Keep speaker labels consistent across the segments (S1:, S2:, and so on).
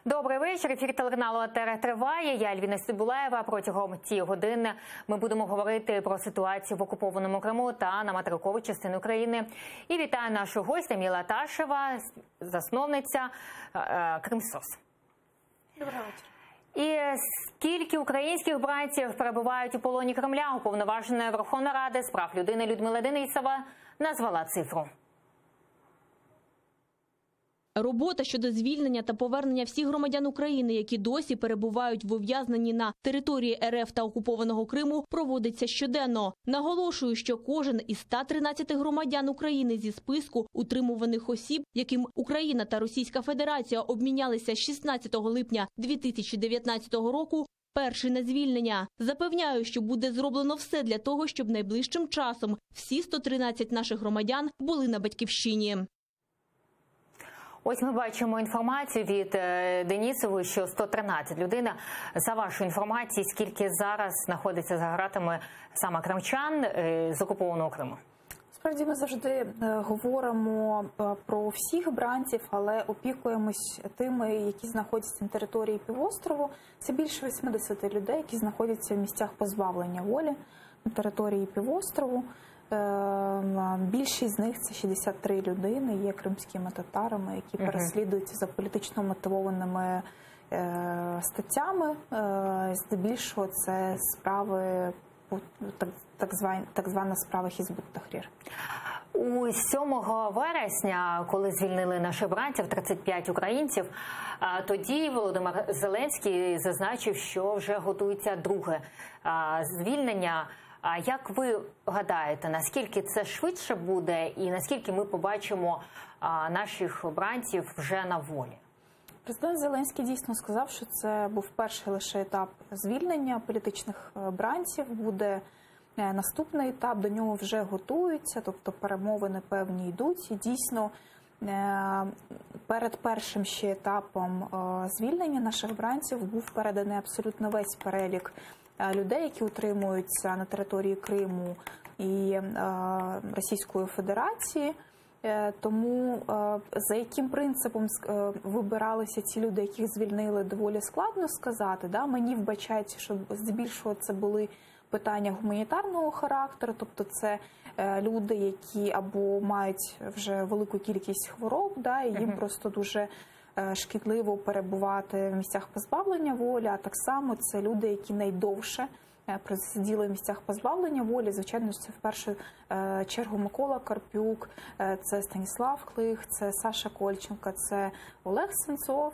S1: Добрий вечір. Ефір телеканалу АТR триває. Я Альвіна Сибулаєва. Протягом цієї години ми будемо говорити про ситуацію в окупованому Криму та на материковій частині України. І вітаю нашу гостя Міла Ташева, засновниця Кримсос.
S2: Доброго вечора.
S1: І скільки українських бранців перебувають у полоні Кремля, уповноважена Верховної Ради з прав людини Людмила Денисова назвала цифру.
S3: Робота щодо звільнення та повернення всіх громадян України, які досі перебувають в ув'язненні на території РФ та окупованого Криму, проводиться щоденно. Наголошую, що кожен із 113 громадян України зі списку утримуваних осіб, яким Україна та Російська Федерація обмінялися 16 липня 2019 року, перший на звільнення. Запевняю, що буде зроблено все для того, щоб найближчим часом всі 113 наших громадян були на батьківщині.
S1: Ось ми бачимо інформацію від Денісової, що 113 людей. За вашою інформацією, скільки зараз знаходиться за ґратами саме кримчан з окупованого Криму?
S2: Справді, ми завжди говоримо про всіх бранців, але опікуємось тими, які знаходяться на території півострову. Це більше 80 людей, які знаходяться в місцях позбавлення волі на території півострову. Більшість з них, це 63 людини, є кримськими татарами, які переслідуються за політично мотивованими статтями. Здебільшого це справи, так звана справа Хізбут Тахрір.
S1: У 7 вересня, коли звільнили наших бранців, 35 українців, тоді Володимир Зеленський зазначив, що вже готується друге звільнення. А як ви гадаєте, наскільки це швидше буде і наскільки ми побачимо наших бранців вже на волі?
S2: Президент Зеленський дійсно сказав, що це був перший лише етап звільнення політичних бранців. Буде наступний етап, до нього вже готуються, тобто перемовини певні йдуть. І дійсно перед першим ще етапом звільнення наших бранців був переданий абсолютно весь перелік людей, які утримуються на території Криму і Російської Федерації. Тому за яким принципом вибиралися ці люди, яких звільнили, доволі складно сказати. Мені вбачається, що здебільшого це були питання гуманітарного характеру, тобто це люди, які або мають вже велику кількість хвороб, і їм просто дуже шкідливо перебувати в місцях позбавлення волі, а так само це люди, які найдовше просиділи в місцях позбавлення волі. Звичайно, це в першу чергу Микола Карпюк, це Станіслав Клих, це Саша Кольченко, це Олег Сенцов,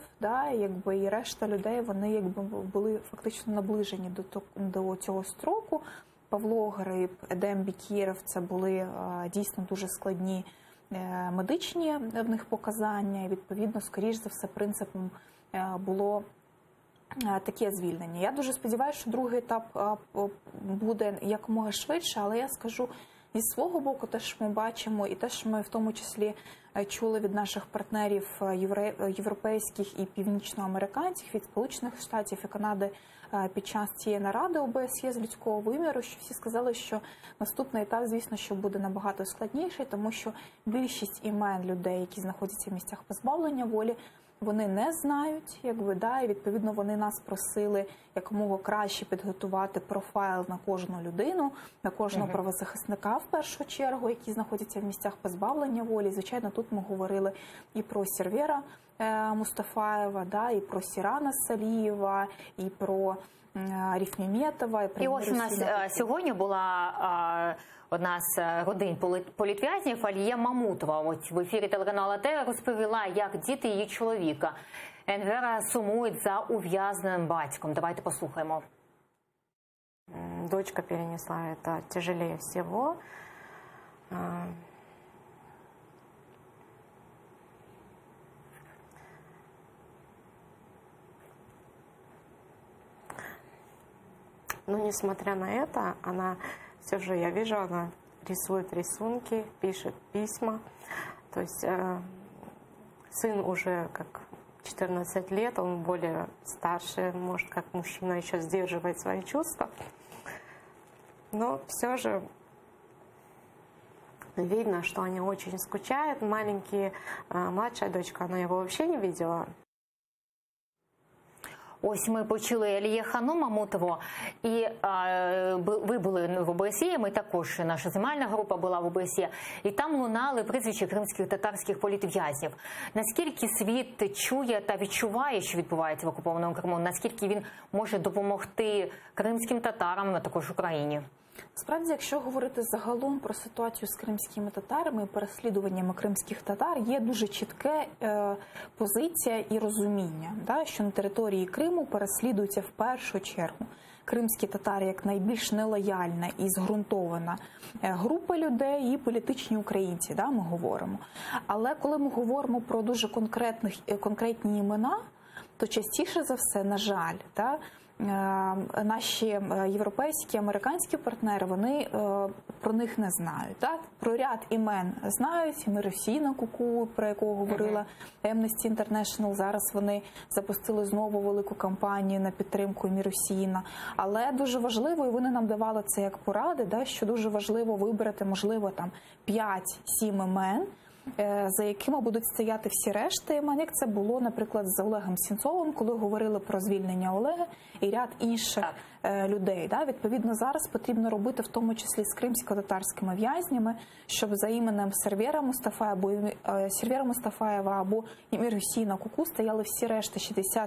S2: і решта людей, вони були фактично наближені до цього строку. Павло Гриб, Едем Бікіров, це були дійсно дуже складні медичні в них показання, і відповідно, скоріш за все, принципом було таке звільнення. Я дуже сподіваюся, що другий етап буде якомога швидше, але я скажу зі свого боку, те, що ми бачимо, і те, що ми в тому числі чули від наших партнерів європейських і північноамериканських, від Сполучених Штатів і Канади під час цієї наради ОБСЄ з людського виміру, що всі сказали, що наступний етап, звісно, що буде набагато складніший, тому що більшість імен людей, які знаходяться в місцях позбавлення волі, вони не знають, і відповідно вони нас просили якомога краще підготувати профайл на кожну людину, на кожного правозахисника в першу чергу, які знаходяться в місцях позбавлення волі. Звичайно, тут ми говорили і про Сервера Мустафаєва, і про Сірана Салієва, і про Ріфміметова.
S1: І ось у нас сьогодні була одна з родин політв'язнів, Алія Мамутова. Ось в ефірі телеканалу АТR розповіла, як діти її чоловіка Енвера сумують за ув'язненим батьком. Давайте послухаємо.
S4: Дочка перенесла это тяжелее всего. Но несмотря на это, она все же, я вижу, она рисует рисунки, пишет письма. То есть сын уже как 14 лет, он более старше, может, как мужчина еще сдерживает свои чувства. Но все же видно, что они очень скучают. Младшая дочка, она его вообще не видела.
S1: Ось ми почули Алієхану Мамутову, і ви були в ОБСЄ, ми також, наша знімальна група була в ОБСЄ, і там лунали прізвища кримських татарських політв'язнів. Наскільки світ чує та відчуває, що відбувається в окупованому Криму, наскільки він може допомогти кримським татарам, а також Україні?
S2: Справді, якщо говорити загалом про ситуацію з кримськими татарами і переслідуваннями кримських татар, є дуже чітке позиція і розуміння, що на території Криму переслідуються в першу чергу кримські татари як найбільш нелояльна і зґрунтована група людей і політичні українці, ми говоримо. Але коли ми говоримо про дуже конкретні імена, то частіше за все, на жаль, наші європейські, американські партнери, вони про них не знають. Про ряд імен знають, Міросіна Куку, про якого говорила Amnesty International, зараз вони запустили знову велику кампанію на підтримку Міросіна. Але дуже важливо, і вони нам давали це як поради, що дуже важливо вибрати, можливо, 5-7 імен, за якими будуть стояти всі решти імен, як це було, наприклад, з Олегом Сенцовим, коли говорили про звільнення Олега і ряд інших людей. Відповідно, зараз потрібно робити в тому числі з кримсько-татарськими в'язнями, щоб за іменем Сервєра Мустафаєва або Міросіна Куку стояли всі решти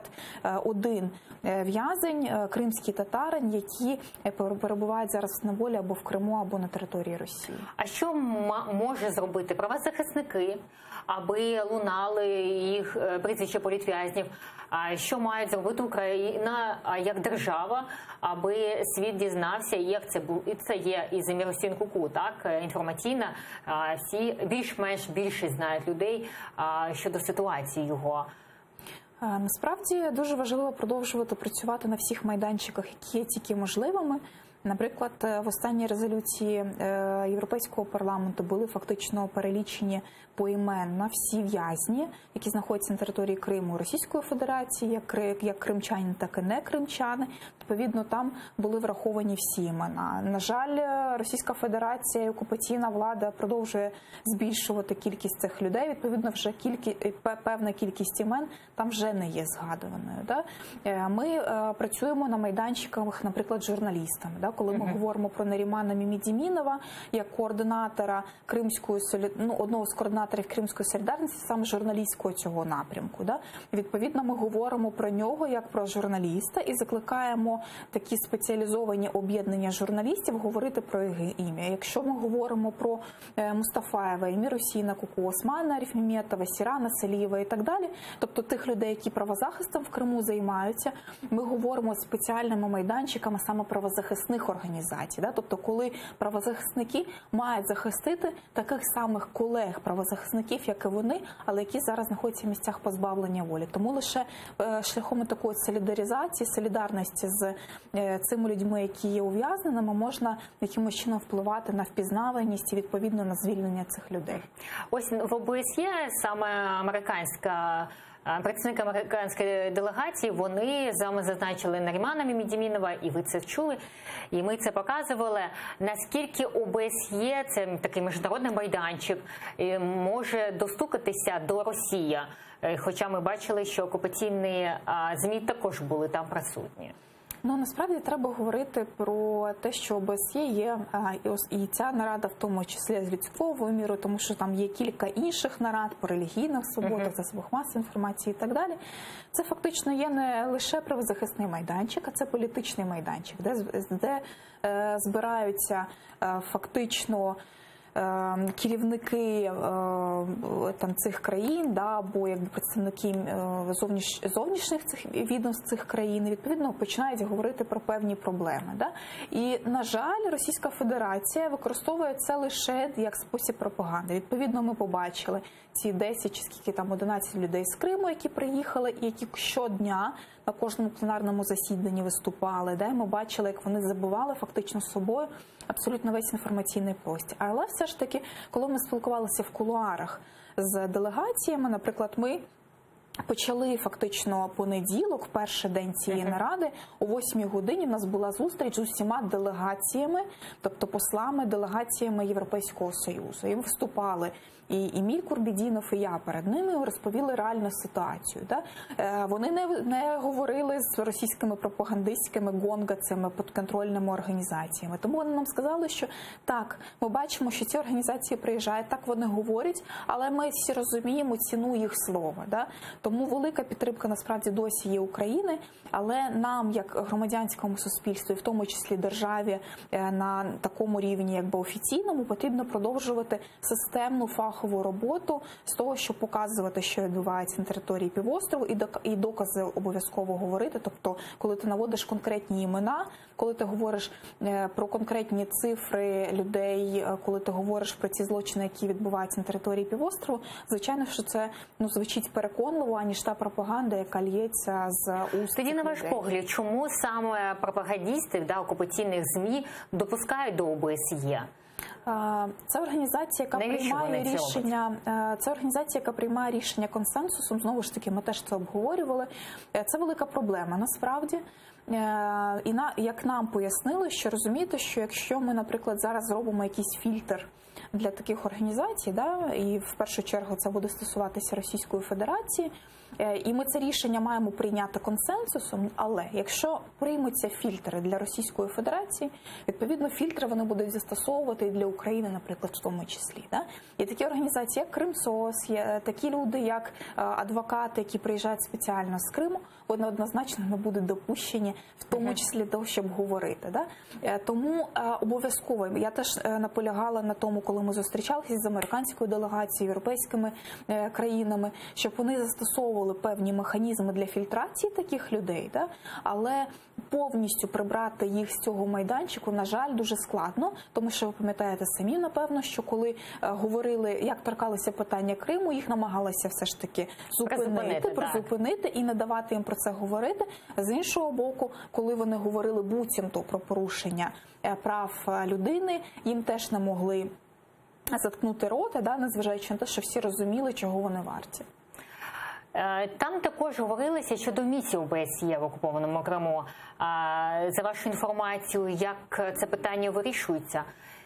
S2: 61 в'язень, кримський татарин, які перебувають зараз на волі або в Криму, або на території Росії.
S1: А що може зробити правозахисники, аби лунали їх прізвища політв'язнів? Що має зробити Україна як держава, аби світ дізнався, як це було? І це є і за Міросін Куку, інформаційна. Всі більш-менш більше знають людей щодо ситуації його.
S2: Насправді дуже важливо продовжувати працювати на всіх майданчиках, які є тільки можливими. Наприклад, в останній резолюції Європейського парламенту були фактично перелічені поіменно всі в'язні, які знаходяться на території Криму Російської Федерації, як кримчани, так і не кримчани. Відповідно, там були враховані всі імена. На жаль, Російська Федерація і окупаційна влада продовжує збільшувати кількість цих людей. Відповідно, вже певна кількість імен там вже не є згадуваною. Ми працюємо на майданчиках, наприклад, журналістами. Коли ми говоримо про Нарімана Мімідімінова як координатора одного з координаторів Кримської солідарності, саме журналістського цього напрямку. Відповідно, ми говоримо про нього як про журналіста і закликаємо такі спеціалізовані об'єднання журналістів говорити про його ім'я. Якщо ми говоримо про Мустафаєва, Міросіна Куку, Османа Арифметова, Сірана Салієва і так далі, тобто тих людей, які правозахистом в Криму займаються, ми говоримо з спеціальними майданчиками саме правозахисних організацій. Тобто, коли правозахисники мають захистити таких самих колег-правозахисників, як і вони, але які зараз знаходяться в місцях позбавлення волі. Тому лише шляхом такої солідаризації, солідарності з цими людьми, які є ув'язненими, можна якимось чином впливати на впізнаваність і, відповідно, на звільнення цих людей.
S1: Ось в ОБСЄ саме представники американської делегації, вони саме зазначили Нарімана Мімідімінова, і ви це чули, і ми це показували. Наскільки ОБСЄ, це такий міжнародний майданчик, може достукатися до Росії? Хоча ми бачили, що окупаційні ЗМІ також були там присутні.
S2: Насправді треба говорити про те, що ОБСЄ є, і ця нарада в тому числі з людського виміру, тому що там є кілька інших нарад по релігійних свободах, засобах масової інформації і так далі. Це фактично є не лише правозахисний майданчик, а це політичний майданчик, де збираються фактично керівники цих країн, або представники зовнішніх цих відомств цих країн, відповідно, починають говорити про певні проблеми. І, на жаль, Російська Федерація використовує це лише як спосіб пропаганди. Відповідно, ми побачили ці 10 чи скільки там 11 людей з Криму, які приїхали, і які щодня на кожному пленарному засіданні виступали. Ми бачили, як вони забивали фактично з собою абсолютно весь інформаційний простір. Але все ж таки, коли ми спілкувалися в кулуарах з делегаціями, наприклад, ми почали фактично понеділок, перший день цієї наради. О 8-й годині в нас була зустріч з усіма делегаціями, тобто послами, делегаціями Європейського Союзу. Їм виступали і Еміль Курбєдінов, і я перед ними, розповіли реальну ситуацію. Да? Вони не говорили з російськими пропагандистськими гонгацями, підконтрольними організаціями. Тому вони нам сказали, що так, ми бачимо, що ці організації приїжджають, так вони говорять, але ми всі розуміємо ціну їх слова. Да? Тому велика підтримка насправді досі є України, але нам, як громадянському суспільству, і в тому числі державі на такому рівні, якби офіційному, потрібно продовжувати системну фахову роботу з того, щоб показувати, що відбувається на території півострову, і докази обов'язково говорити. Тобто, коли ти наводиш конкретні імена, коли ти говориш про конкретні цифри людей, коли ти говориш про ці злочини, які відбуваються на території півострову, звичайно, що це звучить переконливо, аніж та пропаганда, яка лється з уст.
S1: Тоді, на ваш погляд, чому саме пропагандистів окупаційних ЗМІ допускають до ОБСЄ?
S2: Це організація, яка приймає рішення. Це організація, яка приймає рішення консенсусом. Знову ж таки, ми теж це обговорювали. Це велика проблема насправді. І як нам пояснили, що розумієте, що якщо ми, наприклад, зараз зробимо якийсь фільтр для таких організацій, да, і в першу чергу це буде стосуватися Російської Федерації, і ми це рішення маємо прийняти консенсусом, але якщо приймуться фільтри для Російської Федерації, відповідно фільтри вони будуть застосовувати і для України, наприклад, в тому числі. Да? І такі організації, як Кримсос, є такі люди, як адвокати, які приїжджають спеціально з Криму, вони однозначно не будуть допущені, в тому числі того, щоб говорити. Да? Тому обов'язково, я теж наполягала на тому, коли ми зустрічалися з американською делегацією, європейськими країнами, щоб вони застосовували певні механізми для фільтрації таких людей, да? Але повністю прибрати їх з цього майданчику, на жаль, дуже складно, тому що ви пам'ятаєте самі, напевно, що коли говорили, як торкалися питання Криму, їх намагалися все ж таки призупинити і не давати їм про це говорити. З іншого боку, коли вони говорили буцімто про порушення прав людини, їм теж не могли заткнути рота, да, незважаючи на те, що всі розуміли, чого вони варті.
S1: Там також говорилося щодо місії ОБСЄ в окупованому Криму. За вашу інформацію, як це питання вирішується?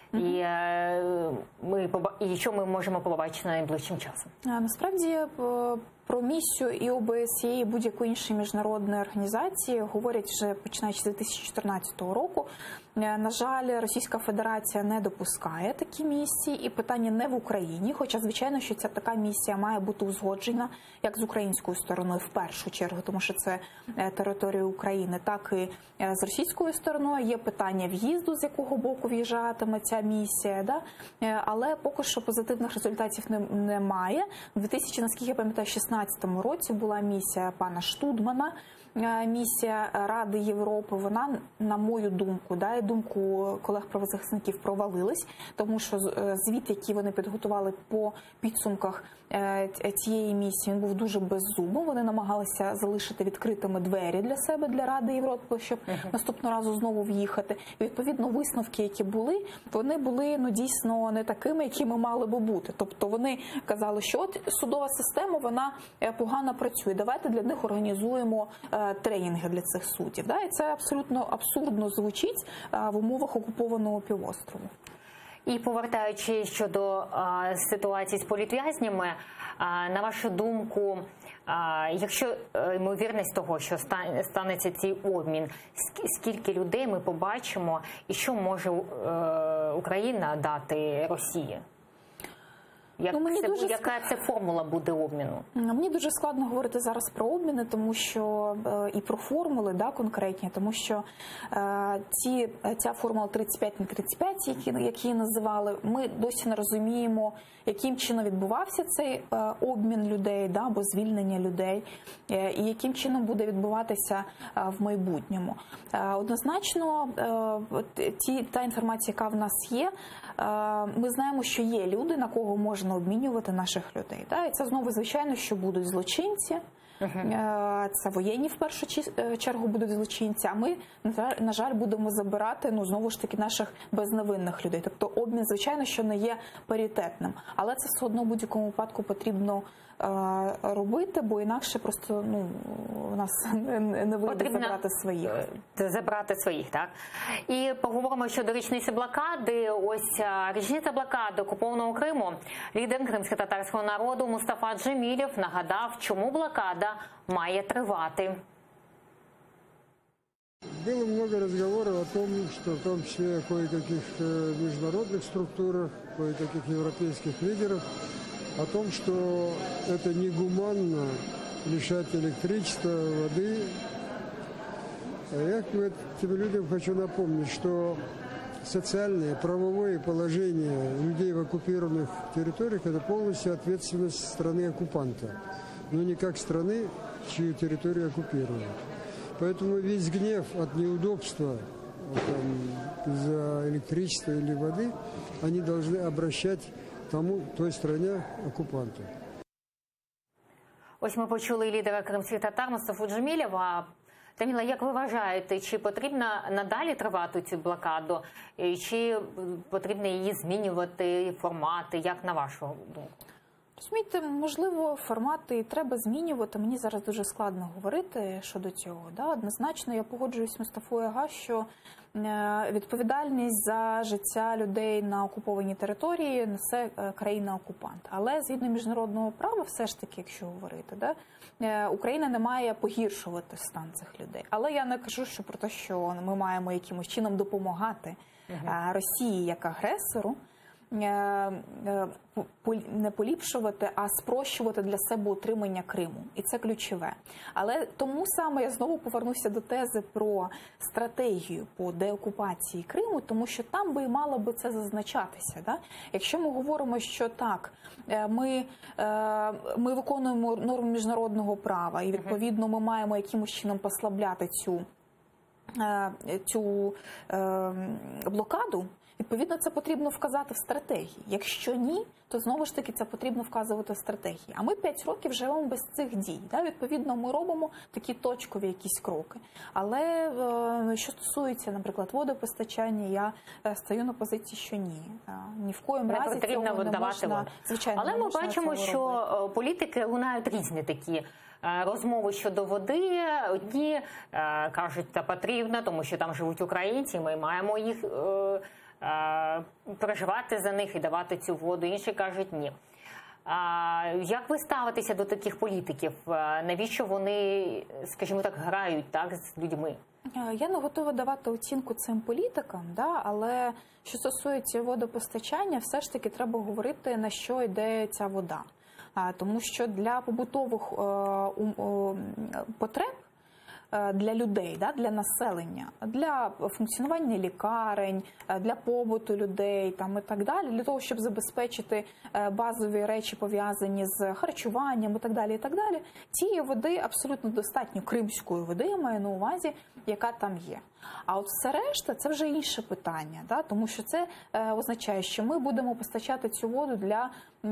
S1: І що ми можемо побачити найближчим часом?
S2: Насправді про місію і ОБСЄ, і будь-якої іншої міжнародної організації говорять вже починаючи з 2014 року. На жаль, Російська Федерація не допускає такі місії, і питання не в Україні, хоча, звичайно, що ця така місія має бути узгоджена як з українською стороною в першу чергу, тому що це територія України, так і з російською стороною. Є питання в'їзду, з якого боку в'їжджатиме ця місія, да? Але поки що позитивних результатів немає. У 2000, наскільки я пам'ятаю, 2016 році була місія пана Штудмана, місія Ради Європи, вона, на мою думку, да, і думку колег-правозахисників, провалилась, тому що звіт, який вони підготували по підсумках цієї місії, він був дуже беззубим. Вони намагалися залишити відкритими двері для себе, для Ради Європи, щоб наступного разу знову в'їхати. І, відповідно, висновки, які були, вони були дійсно не такими, якими мали би бути. Тобто вони казали, що от судова система, вона погано працює, давайте для них організуємо тренінги для цих суддів. Да? І це абсолютно абсурдно звучить в умовах окупованого півострову.
S1: І повертаючись щодо ситуації з політв'язнями, на вашу думку, якщо ймовірність того, що станеться цей обмін, скільки людей ми побачимо і що може Україна дати Росії? Яка це формула буде обміну?
S2: Мені дуже складно говорити зараз про обміни, тому що і про формули, да, конкретні, тому що ця формула 35 на 35, які називали, ми досі не розуміємо, яким чином відбувався цей обмін людей, да, або звільнення людей, і яким чином буде відбуватися в майбутньому. Однозначно, та інформація, яка в нас є, ми знаємо, що є люди, на кого можна обмінювати наших людей. Да? І це знову, звичайно, що будуть злочинці, це воєнні в першу чергу будуть злочинці, а ми, на жаль, будемо забирати, знову ж таки, наших безневинних людей. Тобто обмін, звичайно, що не є паритетним, але це все одно в будь-якому випадку потрібно робити, бо інакше просто у нас не вийде забрати своїх.
S1: Забрати своїх, так. І поговоримо щодо річниці блокади. Ось річниця блокади окупованого Криму. Лідер кримськотатарського народу Мустафа Джемілєв нагадав, чому блокада має тривати.
S5: Было много разговоров о том, что в том числе о кое-каких международных структурах, кое-каких европейских лидеров, о том, что это негуманно лишать электричества, воды. Я этим людям хочу напомнить, что социальное, правовое положение людей в оккупированных территориях – это полностью ответственность страны-оккупанта, но не как страны, чью территорию оккупируют. Поэтому весь гнев от неудобства из-за электричества или воды они должны обращать той стране оккупанту.
S1: Ось ми почули лідера кримських татар Мустафу Джемілєва. Таміла, як ви вважаєте, чи потрібно надалі тривати цю блокаду, чи потрібно її змінювати, формати, як на вашу думку?
S2: Розумієте, можливо, формати і треба змінювати. Мені зараз дуже складно говорити щодо цього. Однозначно, я погоджуюсь з Мустафою Ага, що відповідальність за життя людей на окупованій території несе країна-окупант. Але згідно міжнародного права, все ж таки, якщо говорити, Україна не має погіршувати стан цих людей. Але я не кажу, що про те, що ми маємо якимось чином допомагати Росії як агресору, не поліпшувати, а спрощувати для себе утримання Криму. І це ключове. Але тому саме я знову повернуся до тези про стратегію по деокупації Криму, тому що там би і мало би це зазначатися. Якщо ми говоримо, що так, ми виконуємо норми міжнародного права і, відповідно, ми маємо якимось чином послабляти цю блокаду, відповідно, це потрібно вказати в стратегії. Якщо ні, то знову ж таки це потрібно вказувати в стратегії. А ми 5 років живемо без цих дій. Відповідно, ми робимо такі точкові якісь кроки. Але що стосується, наприклад, водопостачання, я стою на позиції, що ні. Ні в коєму разі цього не можна. Звичайно,
S1: але ми бачимо, що політики лунають різні такі розмови щодо води. Одні кажуть, це потрібно, тому що там живуть українці, ми маємо їх переживати за них і давати цю воду. Інші кажуть ні. Як ви ставитеся до таких політиків? Навіщо вони, скажімо так, грають з людьми?
S2: Я не готова давати оцінку цим політикам, але що стосується водопостачання, все ж таки треба говорити, на що йде ця вода. Тому що для побутових потреб, для людей, для населення, для функціонування лікарень, для побуту людей і так далі, для того, щоб забезпечити базові речі, пов'язані з харчуванням і так далі, цієї води абсолютно достатньо, кримської води, я маю на увазі, яка там є. А от все решта – це вже інше питання, тому що це означає, що ми будемо постачати цю воду для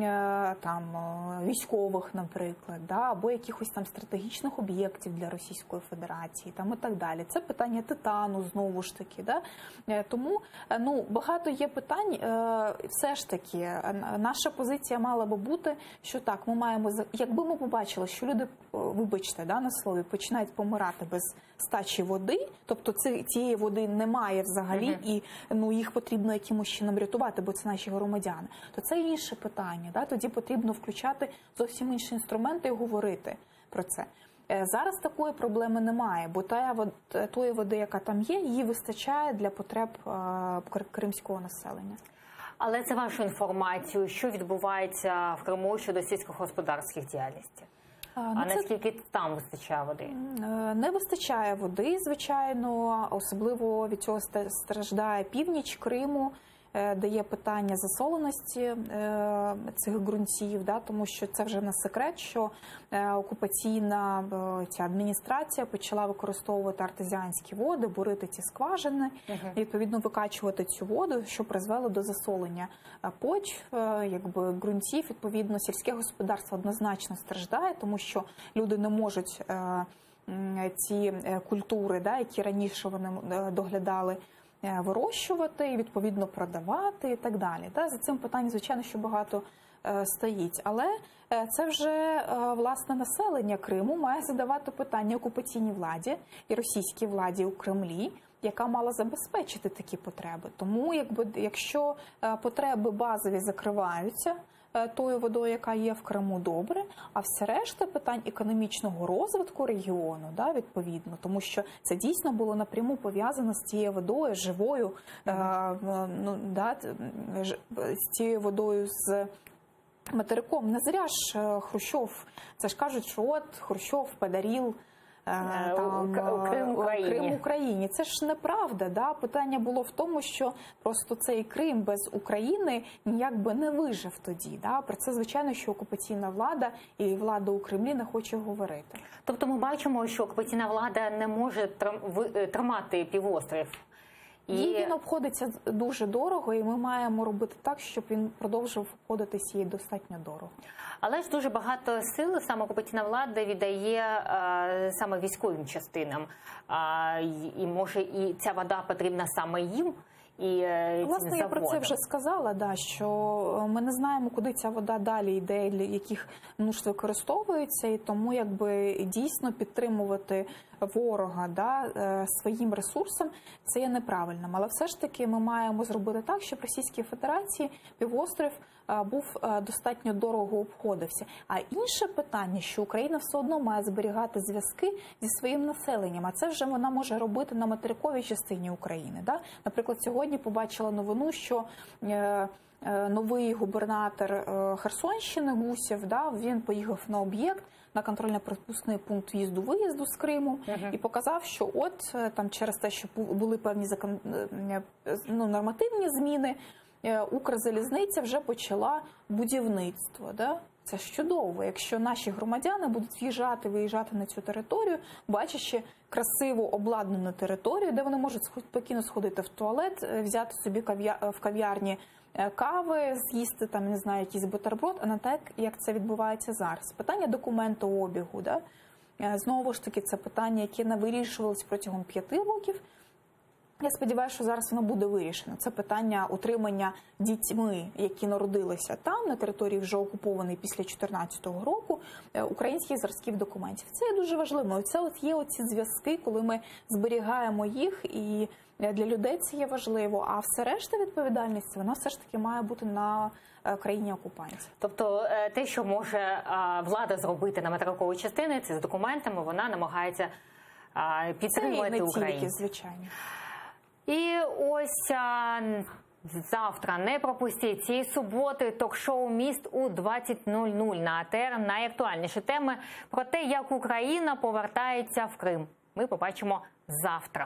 S2: військових, наприклад, або якихось стратегічних об'єктів для Російської Федерації і так далі. Це питання титану, знову ж таки. Тому багато є питань. Все ж таки, наша позиція мала би бути, що так, ми маємо, якби ми побачили, що люди, вибачте, на слові, починають помирати без стачі води, тобто цієї води немає взагалі, і їх потрібно якимось чином рятувати, бо це наші громадяни, то це інше питання. Тоді потрібно включати зовсім інші інструменти і говорити про це. Зараз такої проблеми немає, бо тої води, яка там є, її вистачає для потреб кримського населення.
S1: Але це вашу інформацію, що відбувається в Криму щодо сільськогосподарських діяльностей? Наскільки там вистачає води?
S2: Не вистачає води, звичайно, особливо від цього страждає північ Криму, де є питання засоленості цих ґрунтів, тому що це вже не секрет, що окупаційна ця адміністрація почала використовувати артезіанські води, бурити ці скважини, і, відповідно, викачувати цю воду, що призвело до засолення почв, ґрунтів. Відповідно, сільське господарство однозначно страждає, тому що люди не можуть ці культури, які раніше вони доглядали, вирощувати і, відповідно, продавати і так далі. За цим питанням, звичайно, що багато стоїть. Але це вже, власне, населення Криму має задавати питання окупаційній владі і російській владі у Кремлі, яка мала забезпечити такі потреби. Тому, якщо потреби базові закриваються тою водою, яка є в Криму, добре, а все решта питань економічного розвитку регіону, відповідно, тому що це дійсно було напряму пов'язано з тією водою, живою, з тією водою з материком. Не зря ж Хрущов, це ж кажуть, що от Хрущов подарив Крим Україні. Це ж неправда. Питання було в тому, що просто цей Крим без України ніяк би не вижив тоді. Про це, звичайно, що окупаційна влада і влада у Кремлі не хоче говорити.
S1: Тобто ми бачимо, що окупаційна влада не може тримати півострів.
S2: Він обходиться дуже дорого, і ми маємо робити так, щоб він продовжував обходитися їй достатньо дорого.
S1: Але ж дуже багато сил саме окупаційна влада віддає саме військовим частинам. І може і ця вода потрібна саме їм.
S2: Власне, я про це вже сказала, що ми не знаємо, куди ця вода далі йде, для яких нужд використовується, і тому дійсно підтримувати ворога своїм ресурсом це є неправильним. Але все ж таки ми маємо зробити так, щоб Російській Федерації півострів був достатньо дорого обходився. А інше питання, що Україна все одно має зберігати зв'язки зі своїм населенням, а це вже вона може робити на материковій частині України. Наприклад, сьогодні побачила новину, що новий губернатор Херсонщини Гусєв, він поїхав на об'єкт, на контрольно-пропускний пункт в'їзду-виїзду з Криму, і показав, що там через те, що були певні нормативні зміни, Укрзалізниця вже почала будівництво. Це ж чудово. Якщо наші громадяни будуть виїжджати на цю територію, бачачи красиву обладнану територію, де вони можуть спокійно сходити в туалет, взяти собі в кав'ярні кави, з'їсти якийсь бутерброд, а не так, як це відбувається зараз. Питання документообігу. Знову ж таки, це питання, яке не вирішувалось протягом 5 років. Я сподіваюся, що зараз воно буде вирішено. Це питання утримання дітьми, які народилися там, на території вже окупованій після 2014 року, українських зразків документів. Це є дуже важливо. Це є оці зв'язки, коли ми зберігаємо їх, і для людей це є важливо. А все решта відповідальність, вона все ж таки має бути на країні окупантів.
S1: Тобто те, що може влада зробити на материковій частині, це з документами, вона намагається підтримувати Україну.
S2: Це не тільки, звичайно.
S1: І ось завтра, не пропустіть, цієї суботи ток-шоу «Міст» у 20:00 на АТР. Найактуальніші теми про те, як Україна повертається в Крим. Ми побачимо завтра.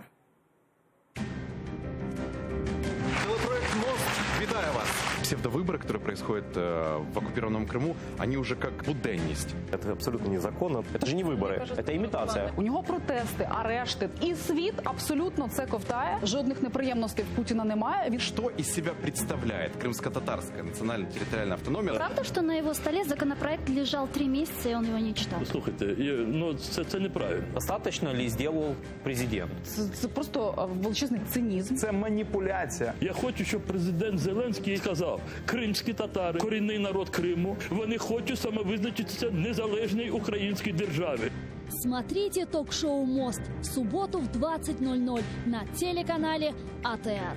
S6: Телепроект «Мост» вітає вас. Псевдовыборы, которые происходят в оккупированном Крыму, они уже как буденность.
S7: Это абсолютно незаконно. Это же не выборы, это імітація.
S8: У нього протести, арешти. І світ абсолютно це ковтає. Жодних неприємностей в Путіна немає.
S6: Что из себя представляет крымско-татарская национально-территориальная автономия?
S9: Правда, что на его столе законопроект лежал 3 месяца, и он его не читал?
S10: Слухайте, це неправильно.
S7: Достаточно ли зробив президент?
S8: Це просто величезний цинізм.
S11: Це маніпуляція.
S10: Я хочу, щоб президент Зеленський сказав, кримські татари, корінний народ Криму, вони хочуть самовизначитися в незалежній українській державі.
S9: Смотрите ток-шоу «Мост» в субботу в 20:00 на телеканале АТР.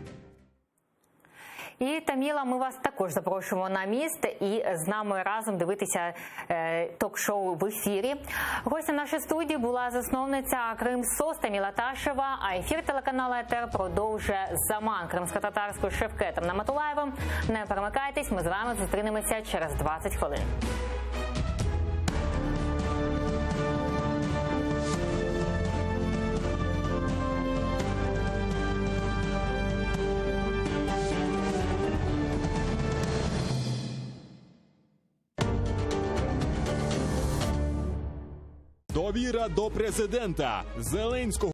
S1: І, Таміла, ми вас також запрошуємо на «Міст» і з нами разом дивитися ток-шоу в ефірі. Гостем нашої студії була засновниця Кримсос Таміла Ташева, а ефір телеканалу АТР продовжує заман кримсько-татарською Шевкетом Наматулаєвим. Не перемикайтесь, ми з вами зустрінемося через 20 хвилин.
S12: Довіра до президента Зеленського.